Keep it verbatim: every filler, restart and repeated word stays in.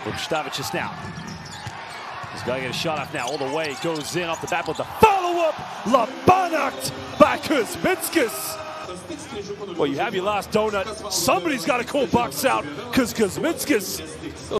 Vučević now. He's got to get a shot off now all the way. Goes in off the bat with the follow-up. Labanakt by Kuzminskas. Well, you have your last donut. Somebody's got to call Bucks out because Kuzminskas